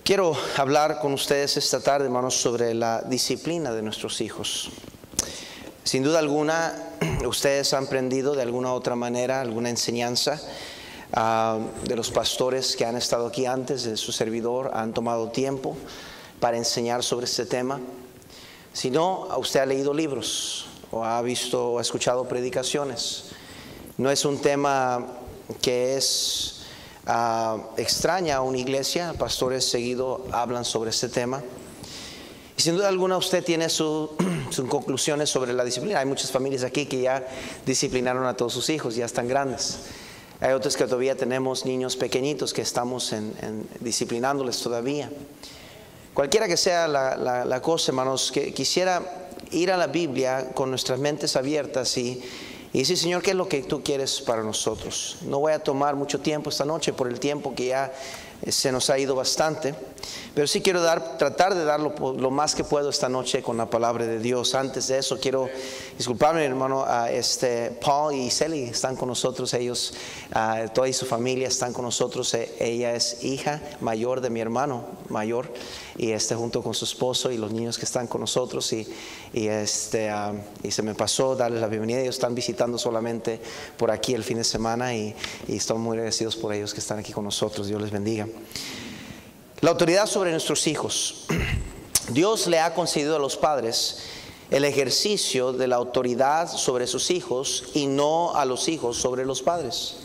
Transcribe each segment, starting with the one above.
Quiero hablar con ustedes esta tarde, hermanos, sobre la disciplina de nuestros hijos. Sin duda alguna, ustedes han aprendido de alguna otra manera, alguna enseñanza de los pastores que han estado aquí antes, de su servidor, han tomado tiempo para enseñar sobre este tema. Si no, usted ha leído libros o ha visto o ha escuchado predicaciones. No es un tema que es extraña a una iglesia. Pastores seguido hablan sobre este tema. Y sin duda alguna usted tiene sus conclusiones sobre la disciplina. Hay muchas familias aquí que ya disciplinaron a todos sus hijos, ya están grandes. Hay otros que todavía tenemos niños pequeñitos que estamos disciplinándoles todavía. Cualquiera que sea la cosa, hermanos, que quisiera ir a la Biblia con nuestras mentes abiertas y decir: Señor, ¿qué es lo que tú quieres para nosotros? No voy a tomar mucho tiempo esta noche por el tiempo que ya se nos ha ido bastante, pero sí quiero tratar de dar lo más que puedo esta noche con la palabra de Dios. Antes de eso quiero disculparme, hermano, Paul y Sally están con nosotros, ellos, toda su familia están con nosotros. Ella es hija mayor de mi hermano mayor, y junto con su esposo y los niños que están con nosotros, y se me pasó darles la bienvenida. Ellos están visitando solamente por aquí el fin de semana, y estamos muy agradecidos por ellos que están aquí con nosotros. Dios les bendiga. La autoridad sobre nuestros hijos. Dios le ha concedido a los padres el ejercicio de la autoridad sobre sus hijos y no a los hijos sobre los padres.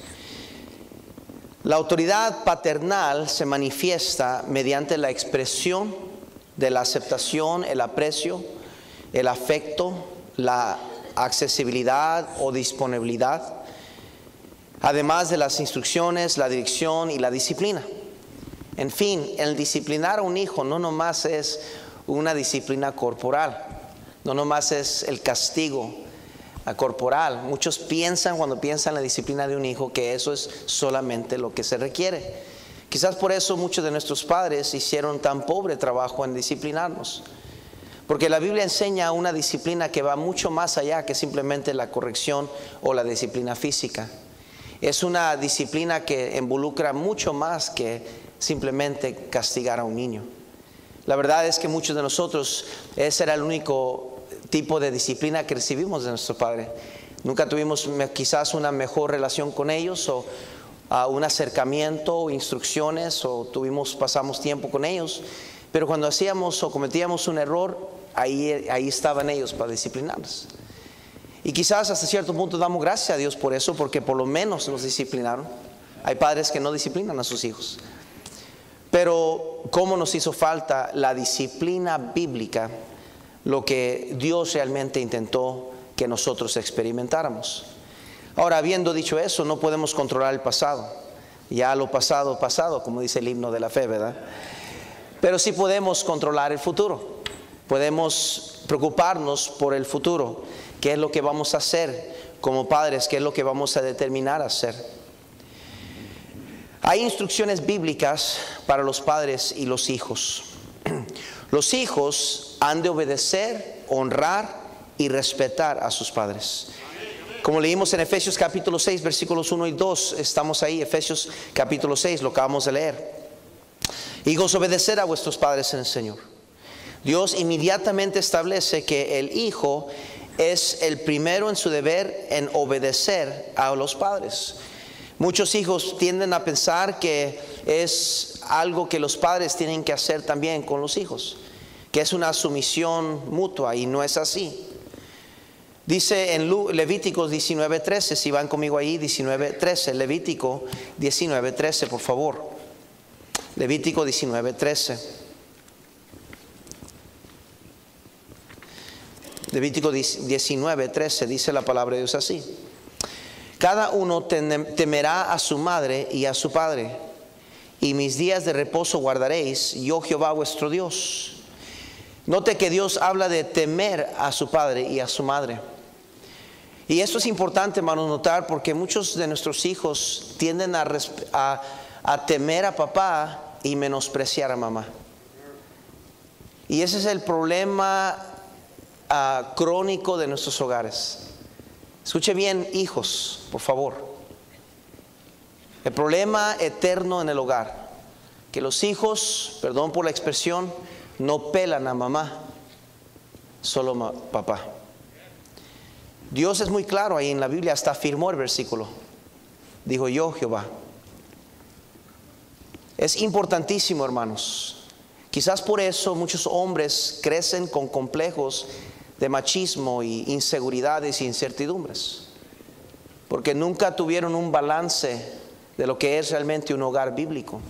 La autoridad paternal se manifiesta mediante la expresión de la aceptación, el aprecio, el afecto, la accesibilidad o disponibilidad, además de las instrucciones, la dirección y la disciplina. En fin, el disciplinar a un hijo no nomás es una disciplina corporal, no nomás es el castigo corporal. Muchos piensan, cuando piensan en la disciplina de un hijo, que eso es solamente lo que se requiere. Quizás por eso muchos de nuestros padres hicieron tan pobre trabajo en disciplinarnos, porque la Biblia enseña una disciplina que va mucho más allá que simplemente la corrección o la disciplina física. Es una disciplina que involucra mucho más que simplemente castigar a un niño. La verdad es que muchos de nosotros, ese era el único tipo de disciplina que recibimos de nuestro padre. Nunca tuvimos quizás una mejor relación con ellos, o un acercamiento, o instrucciones, o pasamos tiempo con ellos, pero cuando hacíamos o cometíamos un error, ahí estaban ellos para disciplinarnos. Y quizás hasta cierto punto damos gracias a Dios por eso, porque por lo menos nos disciplinaron. Hay padres que no disciplinan a sus hijos. Pero ¿cómo nos hizo falta la disciplina bíblica? Lo que Dios realmente intentó que nosotros experimentáramos. Ahora, habiendo dicho eso, no podemos controlar el pasado. Ya lo pasado, pasado, como dice el himno de la fe, ¿verdad? Pero sí podemos controlar el futuro. Podemos preocuparnos por el futuro. ¿Qué es lo que vamos a hacer como padres? ¿Qué es lo que vamos a determinar a hacer? Hay instrucciones bíblicas para los padres y los hijos. Los hijos han de obedecer, honrar y respetar a sus padres. Como leímos en Efesios capítulo 6, versículos 1 y 2, estamos ahí, Efesios capítulo 6, lo acabamos de leer. Hijos, obedeced a vuestros padres en el Señor. Dios inmediatamente establece que el hijo es el primero en su deber en obedecer a los padres. Muchos hijos tienden a pensar que es algo que los padres tienen que hacer también con los hijos, que es una sumisión mutua, y no es así. Dice en Levíticos 19:13, si van conmigo ahí, 19:13, Levítico 19:13, por favor. Levítico 19:13. Levítico 19:13 dice la palabra de Dios así: cada uno temerá a su madre y a su padre, y mis días de reposo guardaréis, yo Jehová vuestro Dios. Note que Dios habla de temer a su padre y a su madre. Y esto es importante, hermanos, notar, porque muchos de nuestros hijos tienden a temer a papá y menospreciar a mamá. Y ese es el problema crónico de nuestros hogares. Escuche bien, hijos, por favor. El problema eterno en el hogar que los hijos, perdón por la expresión, no pelan a mamá, solo papá. Dios es muy claro ahí en la Biblia, hasta afirmó el versículo. Dijo: yo, Jehová. Es importantísimo, hermanos. Quizás por eso muchos hombres crecen con complejos de machismo y inseguridades e incertidumbres, porque nunca tuvieron un balance de lo que es realmente un hogar bíblico.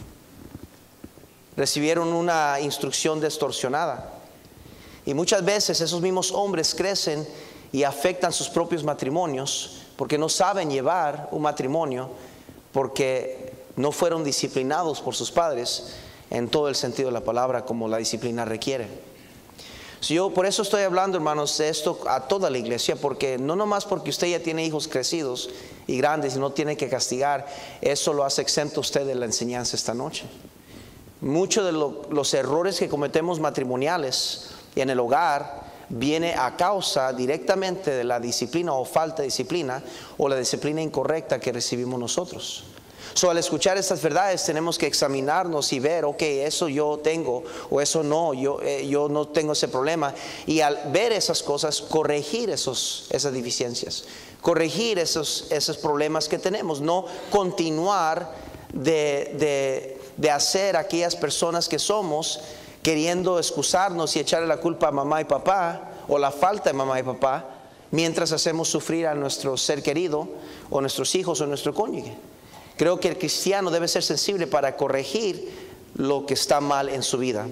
Recibieron una instrucción distorsionada, y muchas veces esos mismos hombres crecen y afectan sus propios matrimonios porque no saben llevar un matrimonio, porque no fueron disciplinados por sus padres en todo el sentido de la palabra como la disciplina requiere. Yo por eso estoy hablando, hermanos, de esto a toda la iglesia, porque no nomás porque usted ya tiene hijos crecidos y grandes y no tiene que castigar, eso lo hace exento a usted de la enseñanza esta noche. Muchos de los errores que cometemos matrimoniales en el hogar viene a causa directamente de la disciplina o falta de disciplina, o la disciplina incorrecta que recibimos nosotros. Al escuchar estas verdades tenemos que examinarnos y ver, ok, eso yo tengo, o eso no, yo no tengo ese problema. Y al ver esas cosas, corregir esas deficiencias, corregir esos problemas que tenemos. No continuar de hacer aquellas personas que somos, queriendo excusarnos y echarle la culpa a mamá y papá, o la falta de mamá y papá, mientras hacemos sufrir a nuestro ser querido, o nuestros hijos, o nuestro cónyuge. Creo que el cristiano debe ser sensible para corregir lo que está mal en su vida.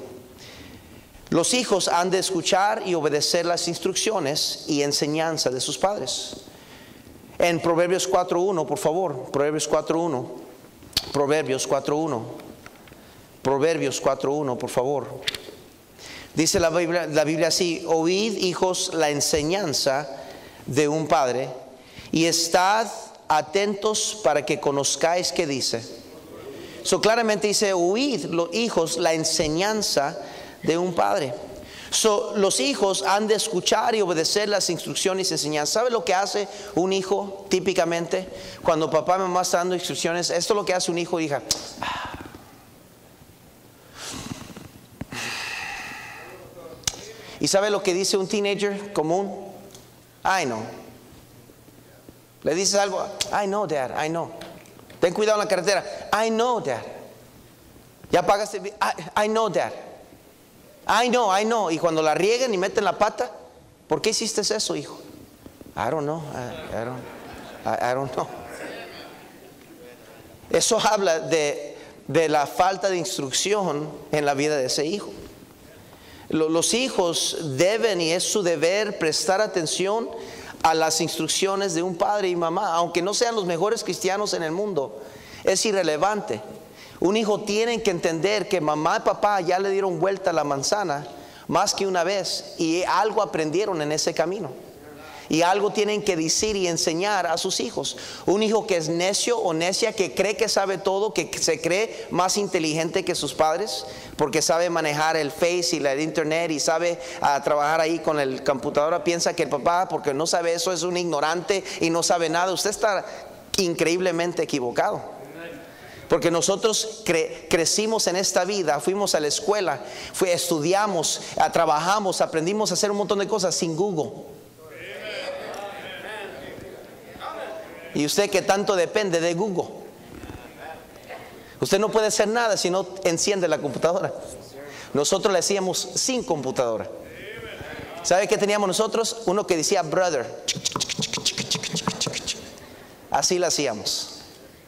Los hijos han de escuchar y obedecer las instrucciones y enseñanza de sus padres. En Proverbios 4.1, por favor, Proverbios 4.1, Proverbios 4.1, Proverbios 4.1, por favor. Dice la Biblia así: oíd, hijos, la enseñanza de un padre, y estad atentos para que conozcáis qué dice. Claramente dice: oíd, los hijos, la enseñanza de un padre. Los hijos han de escuchar y obedecer las instrucciones y enseñanzas. ¿Sabe lo que hace un hijo típicamente? Cuando papá y mamá están dando instrucciones, esto es lo que hace un hijo: hija. ¿Y sabe lo que dice un teenager común? I know. Le dices algo: I know, Dad, I know. Ten cuidado en la carretera. I know, Dad. Ya pagaste. I know, Dad. I know. Y cuando la rieguen y meten la pata, ¿por qué hiciste eso, hijo? I don't know. I don't know. Eso habla de la falta de instrucción en la vida de ese hijo. Los hijos deben, y es su deber, prestar atención a las instrucciones de un padre y mamá, aunque no sean los mejores cristianos en el mundo. Es irrelevante. Un hijo tiene que entender que mamá y papá ya le dieron vuelta a la manzana más que una vez, y algo aprendieron en ese camino, y algo tienen que decir y enseñar a sus hijos. Un hijo que es necio o necia, que cree que sabe todo, que se cree más inteligente que sus padres, porque sabe manejar el Face y el Internet y sabe trabajar ahí con el computadora, piensa que el papá, porque no sabe eso, es un ignorante y no sabe nada. Usted está increíblemente equivocado, porque nosotros crecimos en esta vida, fuimos a la escuela, estudiamos, trabajamos, aprendimos a hacer un montón de cosas sin Google. Y usted que tanto depende de Google, usted no puede hacer nada si no enciende la computadora. Nosotros le hacíamos sin computadora. ¿Sabe qué teníamos nosotros? Uno que decía brother. Así lo hacíamos.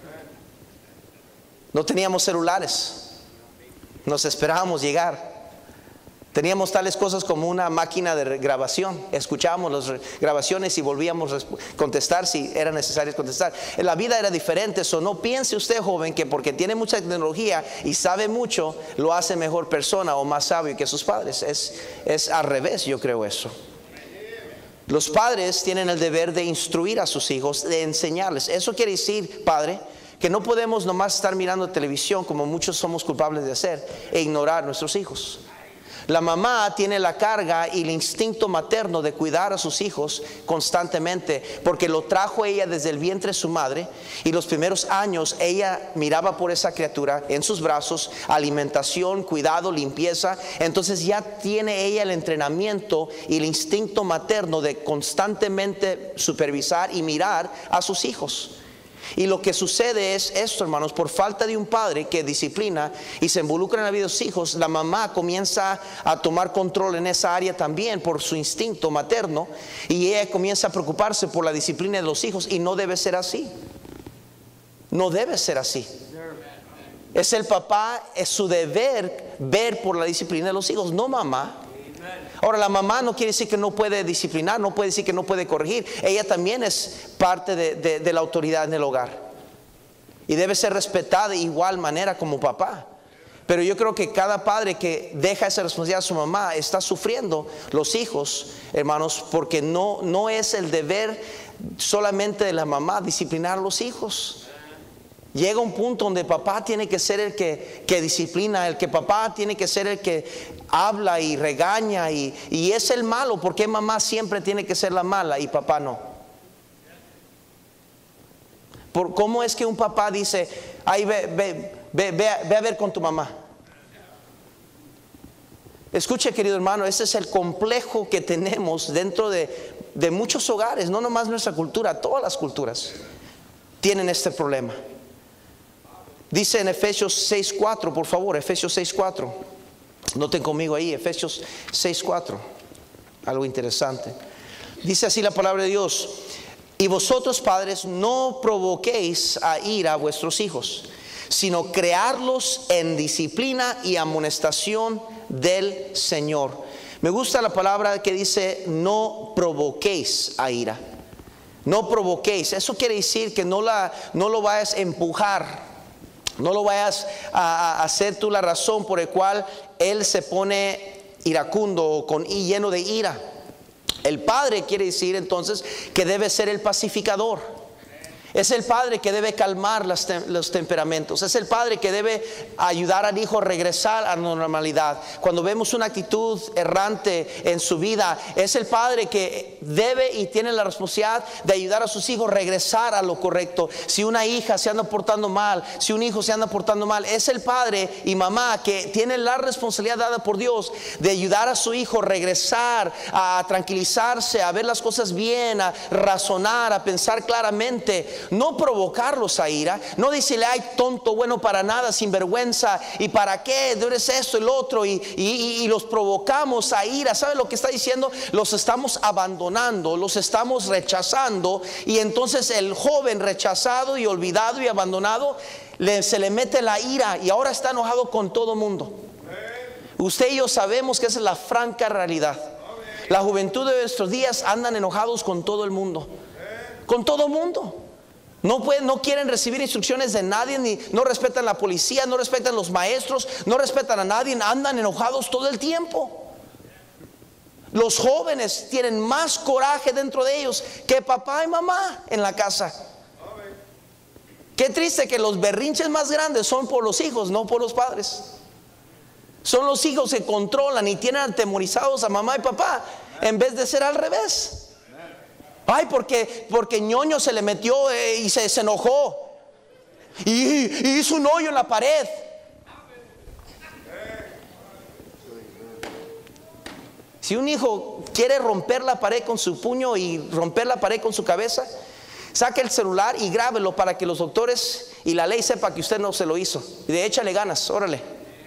No teníamos celulares, nos esperábamos llegar. Teníamos tales cosas como una máquina de grabación. Escuchábamos las grabaciones y volvíamos a contestar si era necesario contestar. La vida era diferente. No piense usted, joven, que porque tiene mucha tecnología y sabe mucho, lo hace mejor persona o más sabio que sus padres. Es al revés, yo creo eso. Los padres tienen el deber de instruir a sus hijos, de enseñarles. Eso quiere decir, padre, que no podemos nomás estar mirando televisión, como muchos somos culpables de hacer, e ignorar a nuestros hijos. La mamá tiene la carga y el instinto materno de cuidar a sus hijos constantemente, porque lo trajo ella desde el vientre de su madre, y los primeros años ella miraba por esa criatura en sus brazos, alimentación, cuidado, limpieza. Entonces ya tiene ella el entrenamiento y el instinto materno de constantemente supervisar y mirar a sus hijos. Y lo que sucede es esto, hermanos: por falta de un padre que disciplina y se involucra en la vida de sus hijos, la mamá comienza a tomar control en esa área también por su instinto materno, y ella comienza a preocuparse por la disciplina de los hijos, y no debe ser así. No debe ser así. Es el papá, es su deber ver por la disciplina de los hijos, no mamá. Ahora, la mamá no quiere decir que no puede disciplinar, no puede decir que no puede corregir. Ella también es parte de la autoridad en el hogar, y debe ser respetada de igual manera como papá. Pero yo creo que cada padre que deja esa responsabilidad a su mamá está sufriendo los hijos, hermanos, porque no es el deber solamente de la mamá disciplinar a los hijos. Llega un punto donde papá tiene que ser el que disciplina, papá tiene que ser el que habla y regaña, y es el malo, porque mamá siempre tiene que ser la mala y papá no. ¿Cómo es que un papá dice: ay, ve a ver con tu mamá? Escuche, querido hermano, ese es el complejo que tenemos dentro de muchos hogares, no nomás nuestra cultura, todas las culturas tienen este problema. Dice en Efesios 6:4, por favor, Efesios 6:4. Noten conmigo ahí, Efesios 6:4. Algo interesante. Dice así la palabra de Dios: y vosotros, padres, no provoquéis a ira a vuestros hijos, sino crearlos en disciplina y amonestación del Señor. Me gusta la palabra que dice: no provoquéis a ira. No provoquéis. Eso quiere decir que no lo vayas a empujar. No lo vayas a hacer tú la razón por la cual él se pone iracundo y lleno de ira. El padre quiere decir entonces que debe ser el pacificador. Es el padre que debe calmar los temperamentos. Es el padre que debe ayudar al hijo a regresar a la normalidad. Cuando vemos una actitud errante en su vida, es el padre que debe y tiene la responsabilidad de ayudar a sus hijos a regresar a lo correcto. Si una hija se anda portando mal, si un hijo se anda portando mal, es el padre y mamá que tiene la responsabilidad dada por Dios de ayudar a su hijo a regresar, a tranquilizarse, a ver las cosas bien, a razonar, a pensar claramente. No provocarlos a ira, no decirle: ay, tonto, bueno para nada, sinvergüenza, y para qué, tú eres esto y lo otro, y los provocamos a ira. ¿Sabe lo que está diciendo? Los estamos abandonando, los estamos rechazando, y entonces el joven rechazado y olvidado y abandonado se le mete la ira, y ahora está enojado con todo mundo. Usted y yo sabemos que esa es la franca realidad. La juventud de nuestros días andan enojados con todo el mundo, con todo el mundo. No quieren recibir instrucciones de nadie, no respetan la policía, no respetan los maestros, no respetan a nadie, andan enojados todo el tiempo. Los jóvenes tienen más coraje dentro de ellos que papá y mamá en la casa. Qué triste que los berrinches más grandes son por los hijos, no por los padres. Son los hijos que controlan y tienen atemorizados a mamá y papá, en vez de ser al revés. Ay, porque ñoño se le metió y se enojó y hizo un hoyo en la pared. Si un hijo quiere romper la pared con su puño y romper la pared con su cabeza, saque el celular y grábelo para que los doctores y la ley sepa que usted no se lo hizo, y de échale ganas, órale.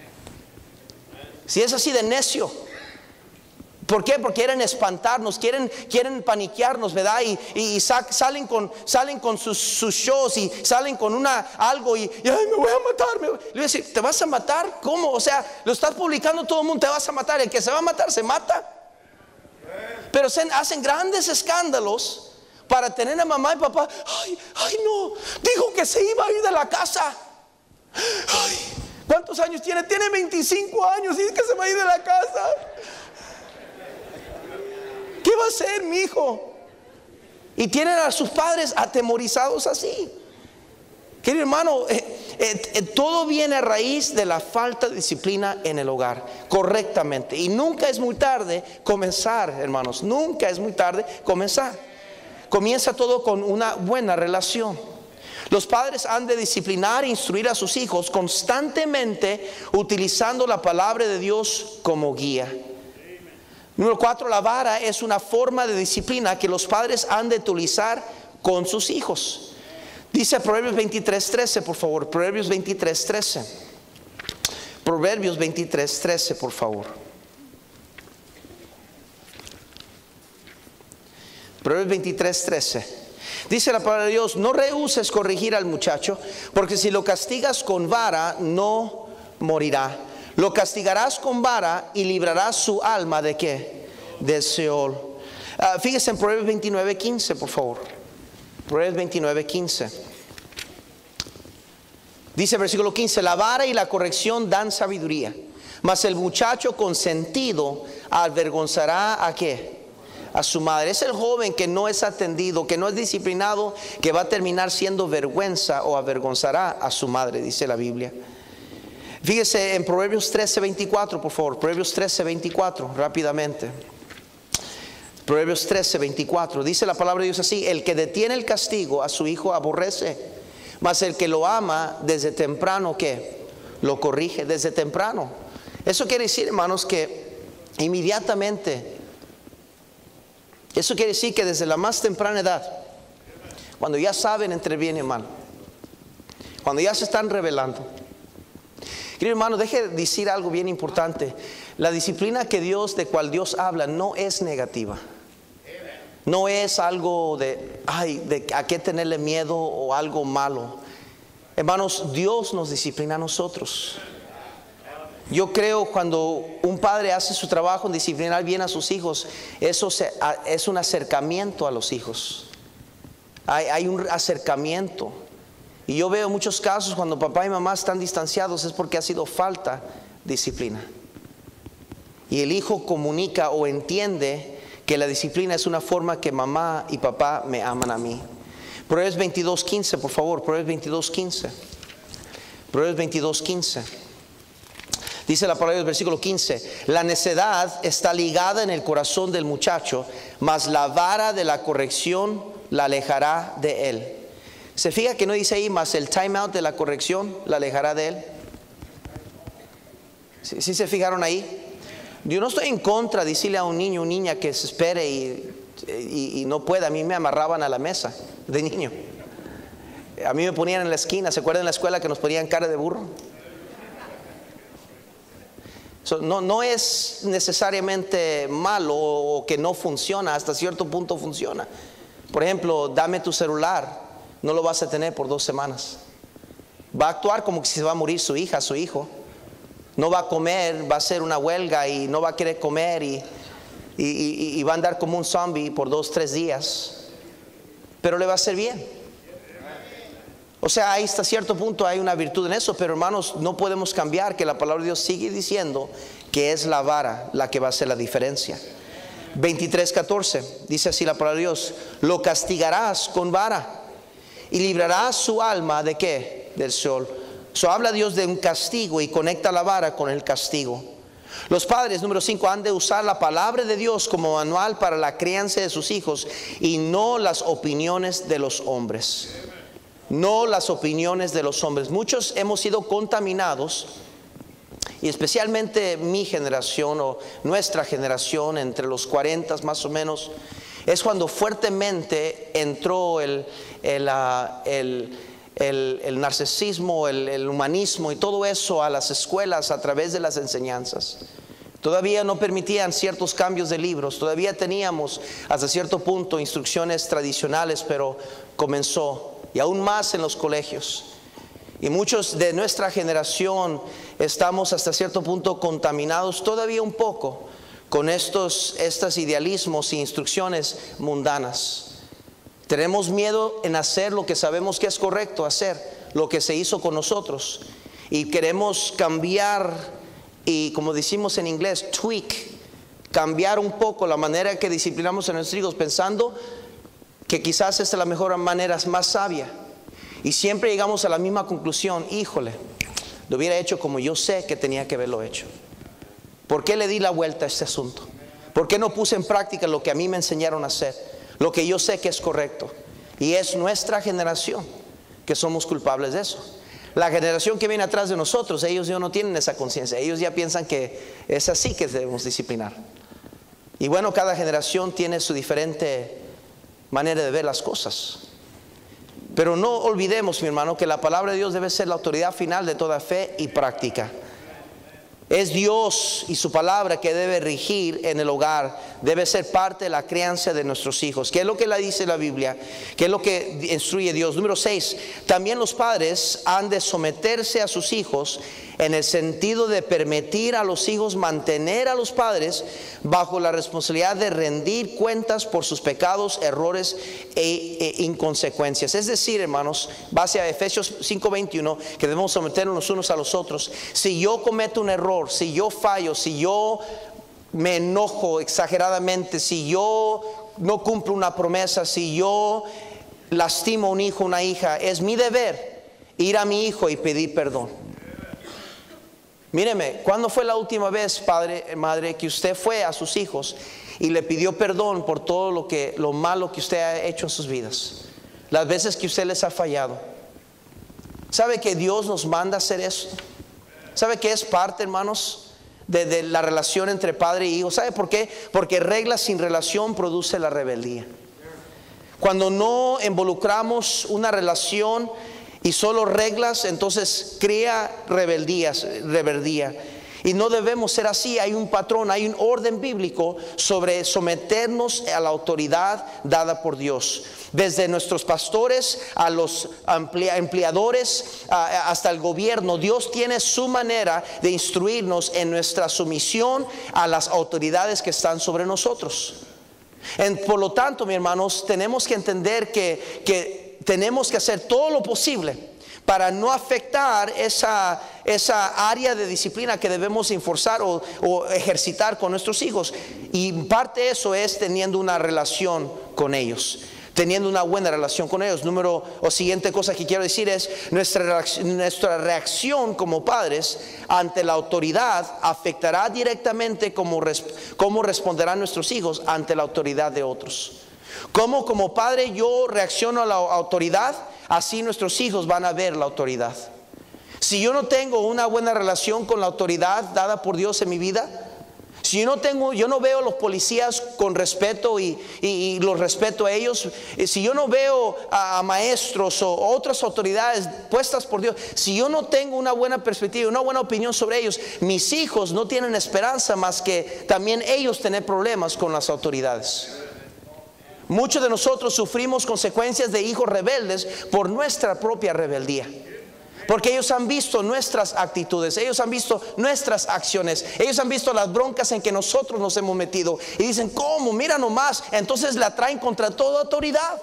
Si es así de necio. ¿Por qué? Porque quieren espantarnos, quieren paniquearnos, ¿verdad? Y salen con sus shows, y salen con algo y ay, me voy a matar. Le voy a decir: ¿te vas a matar? ¿Cómo? O sea, lo estás publicando todo el mundo, te vas a matar. El que se va a matar, se mata. Pero hacen grandes escándalos para tener a mamá y papá. Ay, no, dijo que se iba a ir de la casa. Ay, ¿cuántos años tiene? Tiene 25 años y dice que se va a ir de la casa. ¿Qué va a hacer mi hijo? Y tienen a sus padres atemorizados así. Querido hermano, todo viene a raíz de la falta de disciplina en el hogar, correctamente. Y nunca es muy tarde comenzar, hermanos, nunca es muy tarde comenzar. Comienza todo con una buena relación. Los padres han de disciplinar e instruir a sus hijos constantemente utilizando la palabra de Dios como guía. Número 4, la vara es una forma de disciplina que los padres han de utilizar con sus hijos. Dice Proverbios 23:13, por favor. Proverbios 23:13. Proverbios 23:13, por favor. Proverbios 23:13. Dice la palabra de Dios: no rehuses corregir al muchacho, porque si lo castigas con vara, no morirá. Lo castigarás con vara y librarás su alma ¿de qué? Del Seol. Fíjese en Proverbios 29:15, por favor. Proverbios 29:15. Dice versículo 15: la vara y la corrección dan sabiduría, mas el muchacho consentido avergonzará ¿a qué? A su madre. Es el joven que no es atendido, que no es disciplinado, que va a terminar siendo vergüenza o avergonzará a su madre, dice la Biblia. Fíjese en Proverbios 13:24, por favor. Proverbios 13:24, rápidamente. Proverbios 13:24. Dice la palabra de Dios así: el que detiene el castigo a su hijo aborrece, mas el que lo ama desde temprano ¿qué? Lo corrige desde temprano. Eso quiere decir, hermanos, que inmediatamente, eso quiere decir que desde la más temprana edad, cuando ya saben entre bien y mal, cuando ya se están revelando. Querido hermano, deje de decir algo bien importante. La disciplina de cual Dios habla no es negativa. No es algo de a qué tenerle miedo o algo malo. Hermanos, Dios nos disciplina a nosotros. Yo creo cuando un padre hace su trabajo en disciplinar bien a sus hijos, eso es un acercamiento a los hijos. Hay un acercamiento. Y yo veo muchos casos cuando papá y mamá están distanciados es porque ha sido falta de disciplina. Y el hijo comunica o entiende que la disciplina es una forma que mamá y papá me aman a mí. Proverbios 22:15, por favor. Proverbios 22:15. Proverbios 22:15. Dice la palabra del versículo 15: la necedad está ligada en el corazón del muchacho, mas la vara de la corrección la alejará de él. ¿Se fija que no dice ahí más el time out de la corrección la alejará de él? ¿Sí se fijaron ahí? Yo no estoy en contra de decirle a un niño o niña que se espere y no pueda. A mí me amarraban a la mesa de niño. A mí me ponían en la esquina. ¿Se acuerdan en la escuela que nos ponían cara de burro? No es necesariamente malo o que no funciona. Hasta cierto punto funciona. Por ejemplo, dame tu celular. No lo vas a tener por 2 semanas. Va a actuar como que se va a morir su hija, su hijo. No va a comer, va a hacer una huelga y no va a querer comer y va a andar como un zombie por 2-3 días. Pero le va a hacer bien. O sea, ahí hasta cierto punto hay una virtud en eso. Pero hermanos, no podemos cambiar que la palabra de Dios sigue diciendo que es la vara la que va a hacer la diferencia. 23:14 dice así la palabra de Dios: lo castigarás con vara y librarás su alma ¿de qué? Del Seol. Habla Dios de un castigo y conecta la vara con el castigo. Los padres, número 5, han de usar la palabra de Dios como manual para la crianza de sus hijos y no las opiniones de los hombres. No las opiniones de los hombres. Muchos hemos sido contaminados, y especialmente mi generación o nuestra generación entre los 40 más o menos, es cuando fuertemente entró el narcisismo, el humanismo y todo eso a las escuelas a través de las enseñanzas. Todavía no permitían ciertos cambios de libros. Todavía teníamos hasta cierto punto instrucciones tradicionales, pero comenzó, y aún más en los colegios. Y muchos de nuestra generación estamos hasta cierto punto contaminados todavía un poco con estos idealismos e instrucciones mundanas. Tenemos miedo en hacer lo que sabemos que es correcto hacer, lo que se hizo con nosotros. Y queremos cambiar y, como decimos en inglés, tweak, cambiar un poco la manera que disciplinamos a nuestros hijos, pensando que quizás esta es la mejor manera, más sabia. Y siempre llegamos a la misma conclusión: híjole, lo hubiera hecho como yo sé que tenía que haberlo hecho. ¿Por qué le di la vuelta a este asunto? ¿Por qué no puse en práctica lo que a mí me enseñaron a hacer? Lo que yo sé que es correcto. Y es nuestra generación que somos culpables de eso. La generación que viene atrás de nosotros, ellos ya no tienen esa conciencia. Ellos ya piensan que es así que debemos disciplinar. Y bueno, cada generación tiene su diferente manera de ver las cosas. Pero no olvidemos, mi hermano, que la palabra de Dios debe ser la autoridad final de toda fe y práctica. Es Dios y su palabra que debe regir en el hogar, debe ser parte de la crianza de nuestros hijos. ¿Qué es lo que le dice la Biblia? ¿Qué es lo que instruye Dios? Número 6, también los padres han de someterse a sus hijos, en el sentido de permitir a los hijos mantener a los padres bajo la responsabilidad de rendir cuentas por sus pecados, errores e inconsecuencias. Es decir, hermanos, base a Efesios 5:21, que debemos someternos los unos a los otros. Si yo cometo un error, si yo fallo, si yo me enojo exageradamente, si yo no cumplo una promesa, si yo lastimo a un hijo o una hija, es mi deber ir a mi hijo y pedir perdón. Míreme, ¿cuándo fue la última vez, padre, madre, que usted fue a sus hijos y le pidió perdón por todo lo malo que usted ha hecho en sus vidas? Las veces que usted les ha fallado. ¿Sabe que Dios nos manda a hacer eso? ¿Sabe que es parte, hermanos, de la relación entre padre y hijo? ¿Sabe por qué? Porque reglas sin relación produce la rebeldía. Cuando no involucramos una relación y solo reglas, entonces crea rebeldía. Y no debemos ser así. Hay un patrón, hay un orden bíblico sobre someternos a la autoridad dada por Dios. Desde nuestros pastores a los empleadores hasta el gobierno, Dios tiene su manera de instruirnos en nuestra sumisión a las autoridades que están sobre nosotros. Por lo tanto, mis hermanos, tenemos que entender que tenemos que hacer todo lo posible para no afectar esa área de disciplina que debemos enforzar o ejercitar con nuestros hijos. Y parte de eso es teniendo una relación con ellos, teniendo una buena relación con ellos. Siguiente cosa que quiero decir es nuestra reacción como padres ante la autoridad afectará directamente cómo responderán nuestros hijos ante la autoridad de otros. Como padre yo reacciono a la autoridad, así nuestros hijos van a ver la autoridad. Si yo no tengo una buena relación con la autoridad dada por Dios en mi vida, si yo no veo a los policías con respeto y los respeto a ellos, si yo no veo a maestros o otras autoridades puestas por Dios, si yo no tengo una buena perspectiva, una buena opinión sobre ellos, mis hijos no tienen esperanza más que también ellos tener problemas con las autoridades. Muchos de nosotros sufrimos consecuencias de hijos rebeldes por nuestra propia rebeldía. Porque ellos han visto nuestras actitudes, ellos han visto nuestras acciones, ellos han visto las broncas en que nosotros nos hemos metido. Y dicen, ¿cómo? Mira nomás. Entonces la traen contra toda autoridad.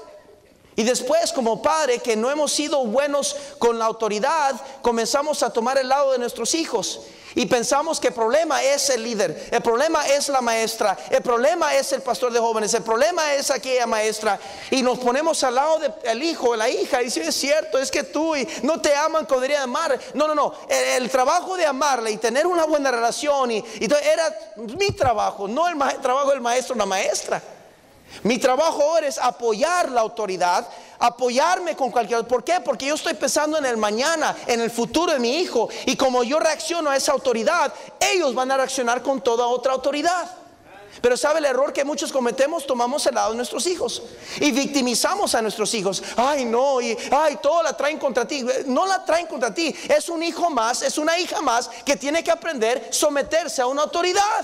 Y después, como padre que no hemos sido buenos con la autoridad, comenzamos a tomar el lado de nuestros hijos. Y pensamos que el problema es el líder, el problema es la maestra, el problema es el pastor de jóvenes, el problema es aquella maestra. Y nos ponemos al lado del hijo o la hija y dice, es cierto, es que tú no te aman como deberían amar. No, el trabajo de amarle y tener una buena relación y era mi trabajo, no el trabajo del maestro o la maestra. Mi trabajo ahora es apoyar la autoridad, apoyarme con cualquier. ¿Por qué? Porque yo estoy pensando en el mañana, en el futuro de mi hijo. Y como yo reacciono a esa autoridad, ellos van a reaccionar con toda otra autoridad. Pero ¿sabe el error que muchos cometemos? Tomamos el lado de nuestros hijos y victimizamos a nuestros hijos. Ay, no, todo la traen contra ti. No la traen contra ti. Es un hijo más, es una hija más que tiene que aprender a someterse a una autoridad.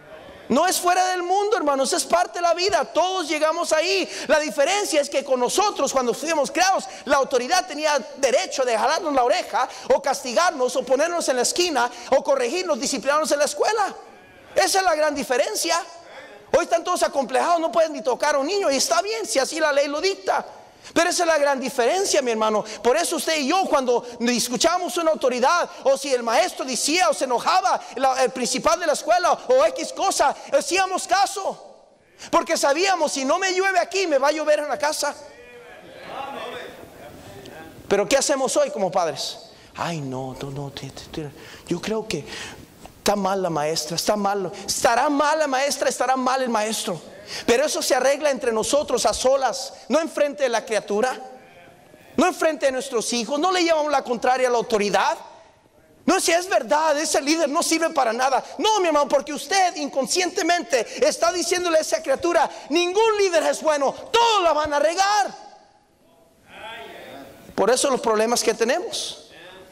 No es fuera del mundo, hermanos, es parte de la vida. Todos llegamos ahí. La diferencia es que con nosotros, cuando fuimos creados, la autoridad tenía derecho de jalarnos la oreja, o castigarnos, o ponernos en la esquina, o corregirnos, disciplinarnos en la escuela. Esa es la gran diferencia. Hoy están todos acomplejados, no pueden ni tocar a un niño, y está bien si así la ley lo dicta. Pero esa es la gran diferencia, mi hermano. Por eso usted y yo, cuando escuchamos una autoridad, o si el maestro decía o se enojaba, el principal de la escuela o X cosa, hacíamos caso. Porque sabíamos, si no me llueve aquí, me va a llover en la casa. Pero ¿qué hacemos hoy como padres? Ay, yo creo que está mal la maestra, está mal. Estará mal la maestra, estará mal el maestro. Pero eso se arregla entre nosotros a solas, no enfrente de la criatura, no enfrente de nuestros hijos. No le llevamos la contraria a la autoridad. No, si es verdad, ese líder no sirve para nada. No, mi hermano, porque usted inconscientemente está diciéndole a esa criatura: ningún líder es bueno, todos la van a regar. Por eso los problemas que tenemos.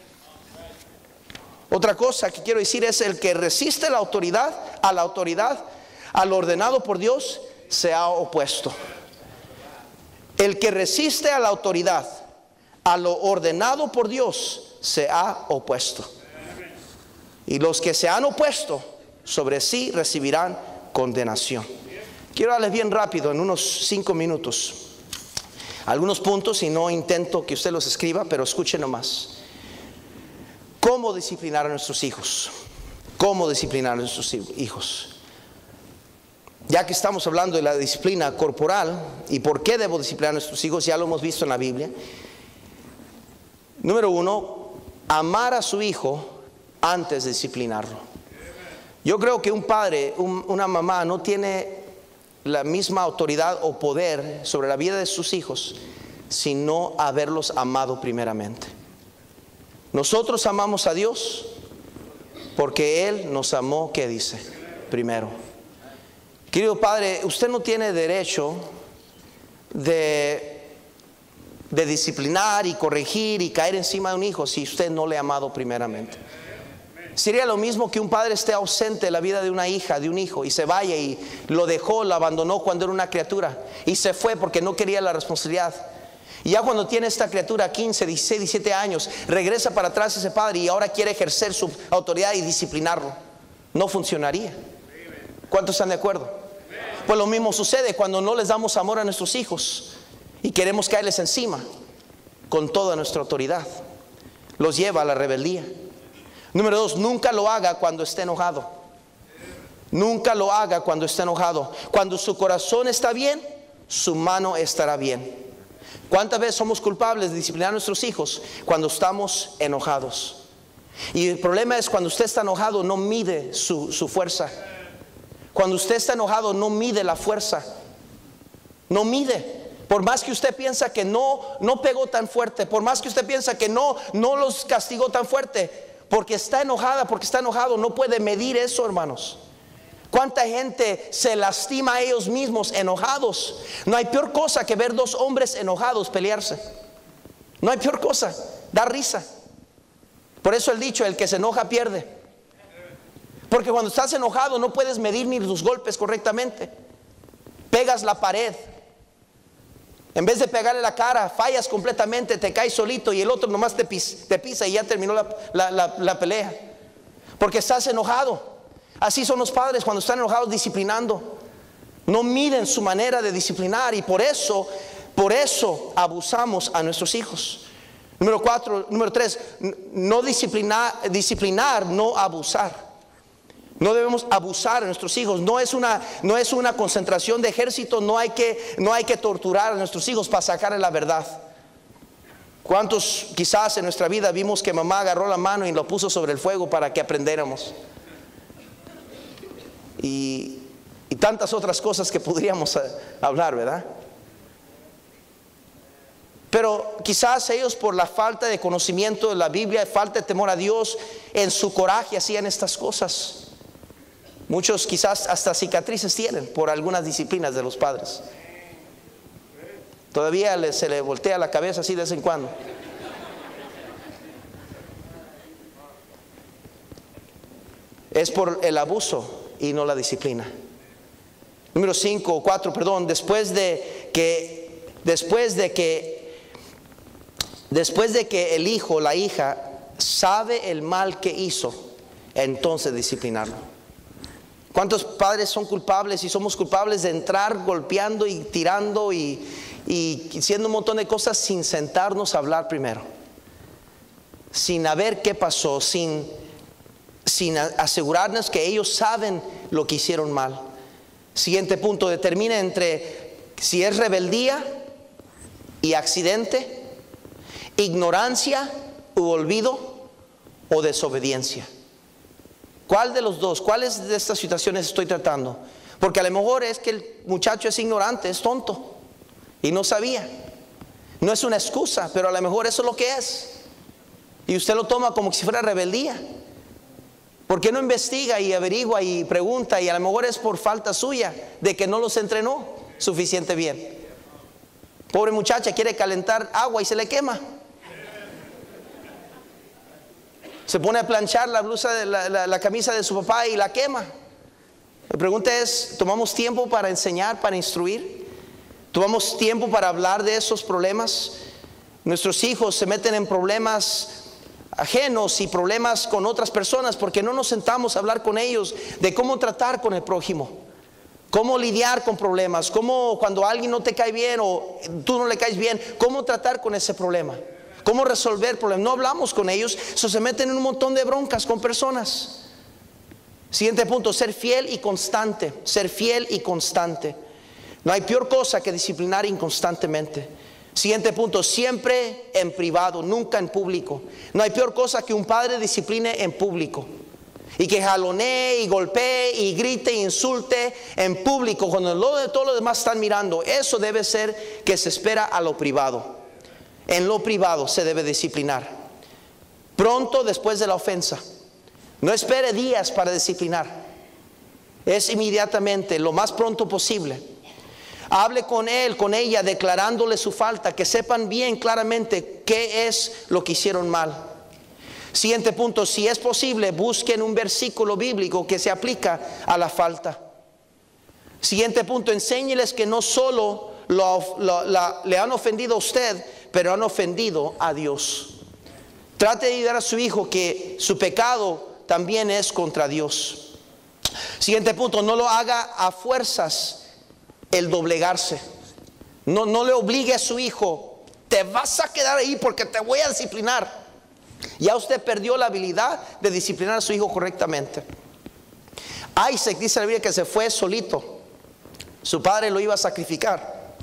Otra cosa que quiero decir es: el que resiste la autoridad, a lo ordenado por Dios, se ha opuesto. El que resiste a la autoridad, a lo ordenado por Dios, se ha opuesto. Y los que se han opuesto, sobre sí recibirán condenación. Quiero darles bien rápido, en unos 5 minutos, algunos puntos, y no intento que usted los escriba, pero escuche nomás. ¿Cómo disciplinar a nuestros hijos? ¿Cómo disciplinar a nuestros hijos? Ya que estamos hablando de la disciplina corporal y por qué debo disciplinar a nuestros hijos, ya lo hemos visto en la Biblia. Número 1, amar a su hijo antes de disciplinarlo. Yo creo que un padre, una mamá no tiene la misma autoridad o poder sobre la vida de sus hijos sino haberlos amado primeramente. Nosotros amamos a Dios porque Él nos amó, ¿qué dice? Primero. Querido padre, usted no tiene derecho de disciplinar y corregir y caer encima de un hijo si usted no le ha amado primeramente. Sería lo mismo que un padre esté ausente de la vida de una hija, de un hijo, y se vaya y lo dejó, lo abandonó cuando era una criatura y se fue porque no quería la responsabilidad. Y ya cuando tiene esta criatura 15, 16, 17 años, regresa para atrás ese padre y ahora quiere ejercer su autoridad y disciplinarlo. No funcionaría. ¿Cuántos están de acuerdo? Pues lo mismo sucede cuando no les damos amor a nuestros hijos y queremos caerles encima con toda nuestra autoridad. Los lleva a la rebeldía. Número 2, nunca lo haga cuando esté enojado. Nunca lo haga cuando esté enojado. Cuando su corazón está bien, su mano estará bien. ¿Cuántas veces somos culpables de disciplinar a nuestros hijos? Cuando estamos enojados. Y el problema es cuando usted está enojado, no mide su fuerza. Cuando usted está enojado, no mide la fuerza. No mide. Por más que usted piensa que no pegó tan fuerte, por más que usted piensa que no los castigó tan fuerte, porque está enojada, porque está enojado, no puede medir eso, hermanos. ¿Cuánta gente se lastima a ellos mismos enojados? No hay peor cosa que ver dos hombres enojados pelearse. No hay peor cosa, da risa. Por eso el dicho: el que se enoja pierde. Porque cuando estás enojado no puedes medir ni tus golpes correctamente. Pegas la pared. En vez de pegarle la cara, fallas completamente, te caes solito y el otro nomás te pisa y ya terminó la pelea. Porque estás enojado. Así son los padres cuando están enojados disciplinando. No miden su manera de disciplinar y por eso abusamos a nuestros hijos. Número 3, no disciplinar, no abusar. No debemos abusar a nuestros hijos. No es una concentración de ejército. No hay que torturar a nuestros hijos para sacarle la verdad. ¿Cuántos quizás en nuestra vida vimos que mamá agarró la mano y lo puso sobre el fuego para que aprendiéramos? Y tantas otras cosas que podríamos hablar, ¿verdad? Pero quizás ellos, por la falta de conocimiento de la Biblia, falta de temor a Dios, en su coraje hacían estas cosas. Muchos quizás hasta cicatrices tienen por algunas disciplinas de los padres. Todavía se le voltea la cabeza así de vez en cuando. Es por el abuso y no la disciplina. Número 4, después de que el hijo o la hija sabe el mal que hizo, entonces disciplinarlo. ¿Cuántos padres son culpables y somos culpables de entrar golpeando y tirando y haciendo un montón de cosas sin sentarnos a hablar primero? Sin ver qué pasó, sin asegurarnos que ellos saben lo que hicieron mal. Siguiente punto, determina entre si es rebeldía y accidente, ignorancia u olvido o desobediencia. ¿Cuál de los dos? ¿Cuáles de estas situaciones estoy tratando? Porque a lo mejor es que el muchacho es ignorante, es tonto y no sabía. No es una excusa, pero a lo mejor eso es lo que es. Y usted lo toma como si fuera rebeldía. ¿Por qué no investiga y averigua y pregunta? Y a lo mejor es por falta suya, de que no los entrenó suficiente bien. Pobre muchacha, quiere calentar agua y se le quema. Se pone a planchar la blusa de la camisa de su papá y la quema. La pregunta es, ¿tomamos tiempo para enseñar, para instruir? ¿Tomamos tiempo para hablar de esos problemas? Nuestros hijos se meten en problemas ajenos y problemas con otras personas porque no nos sentamos a hablar con ellos de cómo tratar con el prójimo, cómo lidiar con problemas, cómo cuando alguien no te cae bien o tú no le caes bien, cómo tratar con ese problema, cómo resolver problemas. No hablamos con ellos, se meten en un montón de broncas con personas. Siguiente punto, ser fiel y constante. Ser fiel y constante. No hay peor cosa que disciplinar inconstantemente. Siguiente punto, siempre en privado, nunca en público. No hay peor cosa que un padre discipline en público y que jalonee y golpee y grite e insulte en público cuando todos los demás están mirando. Eso debe ser que se espera a lo privado. En lo privado se debe disciplinar. Pronto después de la ofensa. No espere días para disciplinar. Es inmediatamente, lo más pronto posible. Hable con él, con ella, declarándole su falta, que sepan bien claramente qué es lo que hicieron mal. Siguiente punto, si es posible, busquen un versículo bíblico que se aplica a la falta. Siguiente punto, enséñeles que no solo le han ofendido a usted, pero han ofendido a Dios. Trate de ayudar a su hijo que su pecado también es contra Dios. Siguiente punto, no lo haga a fuerzas el doblegarse. No le obligue a su hijo, te vas a quedar ahí porque te voy a disciplinar. Ya usted perdió la habilidad de disciplinar a su hijo correctamente. Isaac, dice la Biblia, que se fue solito. Su padre lo iba a sacrificar.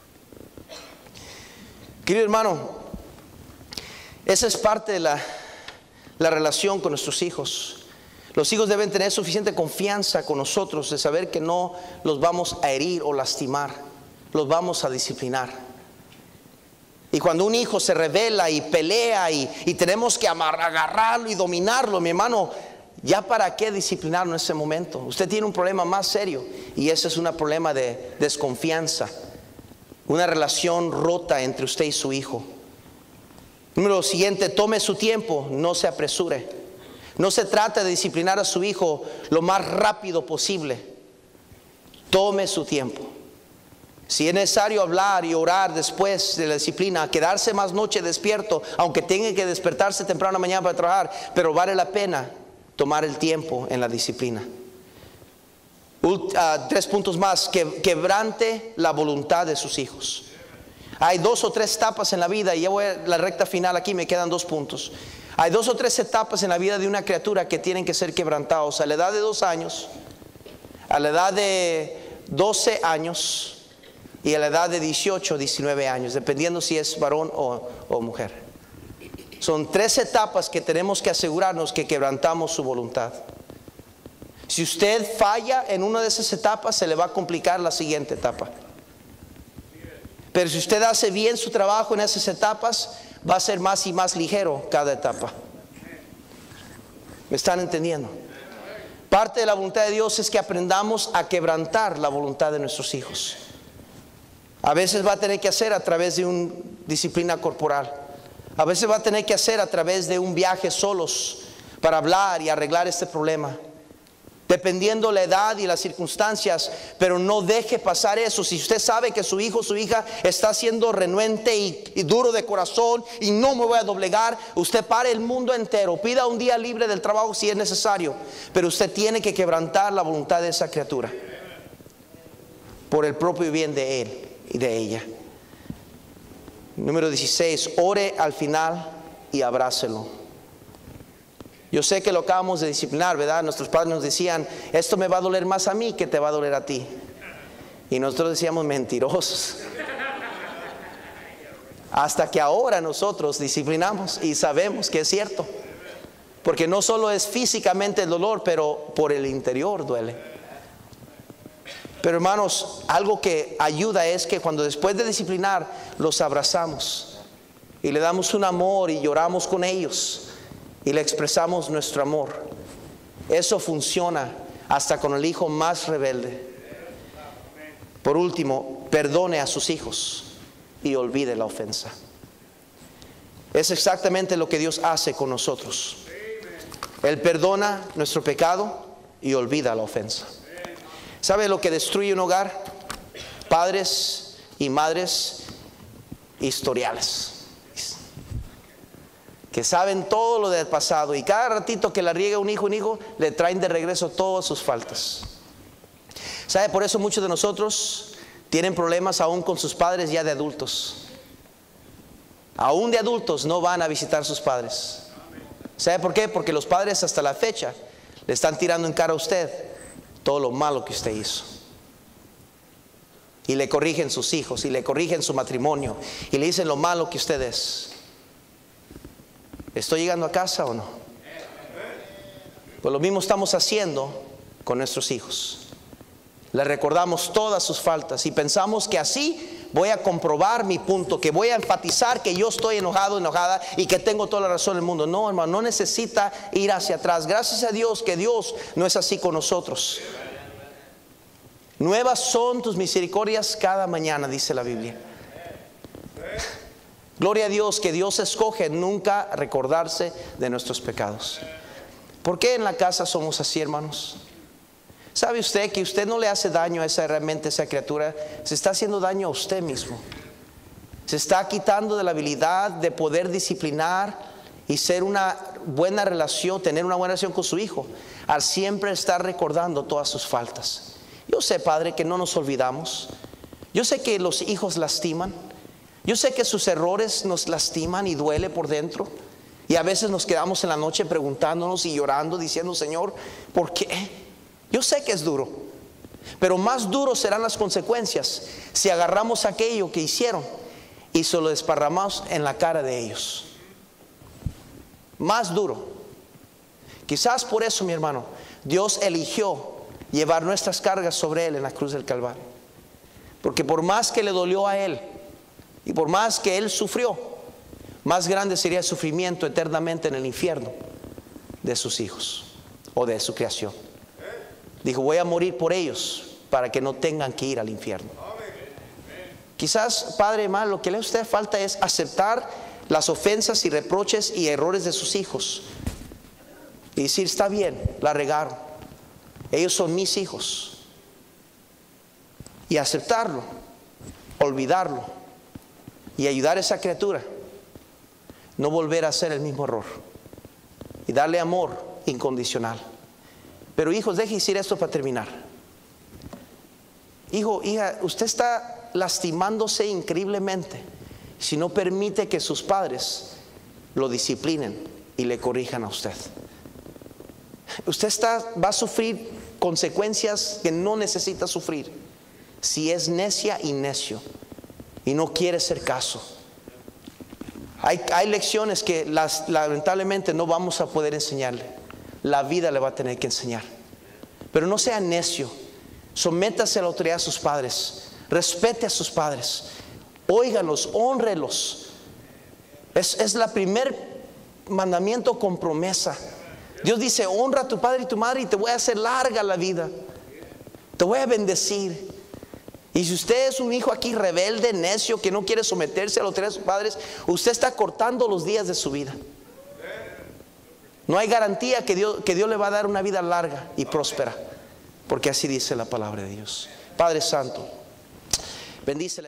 Querido hermano, esa es parte de la relación con nuestros hijos. Los hijos deben tener suficiente confianza con nosotros de saber que no los vamos a herir o lastimar, los vamos a disciplinar. Y cuando un hijo se rebela y pelea y tenemos que agarrarlo y dominarlo, mi hermano, ¿ya para qué disciplinarlo en ese momento? Usted tiene un problema más serio y ese es un problema de desconfianza, una relación rota entre usted y su hijo. Número siguiente, tome su tiempo, no se apresure. No se trata de disciplinar a su hijo lo más rápido posible. Tome su tiempo. Si es necesario hablar y orar después de la disciplina, quedarse más noche despierto, aunque tenga que despertarse temprano mañana para trabajar, pero vale la pena tomar el tiempo en la disciplina. 3 puntos más, que quebrante la voluntad de sus hijos. Hay 2 o 3 etapas en la vida y ya voy a la recta final aquí, me quedan 2 puntos. Hay 2 o 3 etapas en la vida de una criatura que tienen que ser quebrantados. A la edad de 2 años, a la edad de 12 años y a la edad de 18, 19 años, dependiendo si es varón o mujer. Son 3 etapas que tenemos que asegurarnos que quebrantamos su voluntad. Si usted falla en una de esas etapas, se le va a complicar la siguiente etapa. Pero si usted hace bien su trabajo en esas etapas, va a ser más y más ligero cada etapa. ¿Me están entendiendo? Parte de la voluntad de Dios es que aprendamos a quebrantar la voluntad de nuestros hijos. A veces va a tener que hacer a través de una disciplina corporal. A veces va a tener que hacer a través de un viaje solos para hablar y arreglar este problema. Dependiendo la edad y las circunstancias, pero no deje pasar eso. Si usted sabe que su hijo o su hija está siendo renuente y duro de corazón y no me voy a doblegar, usted pare el mundo entero, pida un día libre del trabajo si es necesario, pero usted tiene que quebrantar la voluntad de esa criatura por el propio bien de él y de ella. Número 16, ore al final y abrácelo. Yo sé que lo acabamos de disciplinar, ¿verdad? Nuestros padres nos decían, esto me va a doler más a mí que te va a doler a ti. Y nosotros decíamos, mentirosos. Hasta que ahora nosotros disciplinamos y sabemos que es cierto. Porque no solo es físicamente el dolor, pero por el interior duele. Pero hermanos, algo que ayuda es que cuando después de disciplinar los abrazamos y le damos un amor y lloramos con ellos y le expresamos nuestro amor. Eso funciona hasta con el hijo más rebelde. Por último, perdone a sus hijos y olvide la ofensa. Es exactamente lo que Dios hace con nosotros. Él perdona nuestro pecado y olvida la ofensa. ¿Sabe lo que destruye un hogar? Padres y madres historiales, que saben todo lo del pasado, y cada ratito que la riega un hijo, le traen de regreso todas sus faltas. ¿Sabe? Por eso muchos de nosotros tienen problemas aún con sus padres ya de adultos. Aún de adultos no van a visitar a sus padres. ¿Sabe por qué? Porque los padres hasta la fecha le están tirando en cara a usted todo lo malo que usted hizo. Y le corrigen sus hijos, y le corrigen su matrimonio, y le dicen lo malo que usted es. ¿Estoy llegando a casa o no? Pues lo mismo estamos haciendo con nuestros hijos. Les recordamos todas sus faltas y pensamos que así voy a comprobar mi punto, que voy a enfatizar que yo estoy enojado, enojada y que tengo toda la razón del mundo. No, hermano, no necesita ir hacia atrás. Gracias a Dios que Dios no es así con nosotros. Nuevas son tus misericordias cada mañana, dice la Biblia. Gloria a Dios que Dios escoge nunca recordarse de nuestros pecados. ¿Por qué en la casa somos así, hermanos? ¿Sabe usted que usted no le hace daño a esa criatura? Se está haciendo daño a usted mismo. Se está quitando de la habilidad de poder disciplinar y ser una buena relación, tener una buena relación con su hijo, al siempre estar recordando todas sus faltas. Yo sé, Padre, que no nos olvidamos. Yo sé que los hijos lastiman. Yo sé que sus errores nos lastiman y duele por dentro. Y a veces nos quedamos en la noche preguntándonos y llorando, diciendo: Señor, ¿por qué? Yo sé que es duro, pero más duros serán las consecuencias si agarramos aquello que hicieron y se lo desparramamos en la cara de ellos. Más duro. Quizás por eso, mi hermano, Dios eligió llevar nuestras cargas sobre Él en la cruz del Calvario. Porque por más que le dolió a Él y por más que Él sufrió, más grande sería el sufrimiento eternamente en el infierno de sus hijos o de su creación. Dijo: voy a morir por ellos para que no tengan que ir al infierno. Quizás, padre, hermano, lo que le a usted falta es aceptar las ofensas y reproches y errores de sus hijos y decir: está bien, la regaron, ellos son mis hijos. Y aceptarlo, olvidarlo y ayudar a esa criatura, no volver a hacer el mismo error y darle amor incondicional. Pero hijos, deje decir esto para terminar. Hijo, hija, usted está lastimándose increíblemente si no permite que sus padres lo disciplinen y le corrijan a usted. Usted va a sufrir consecuencias que no necesita sufrir si es necia y necio y no quiere hacer caso. Hay lecciones que lamentablemente no vamos a poder enseñarle. La vida le va a tener que enseñar. Pero no sea necio. Sométase a la autoridad de sus padres. Respete a sus padres. Óigalos, hónrelos. Es la primer mandamiento con promesa. Dios dice: honra a tu padre y tu madre y te voy a hacer larga la vida. Te voy a bendecir. Y si usted es un hijo aquí rebelde, necio, que no quiere someterse a la autoridad de sus padres, usted está cortando los días de su vida. No hay garantía que Dios le va a dar una vida larga y próspera, porque así dice la palabra de Dios. Padre Santo, bendícele.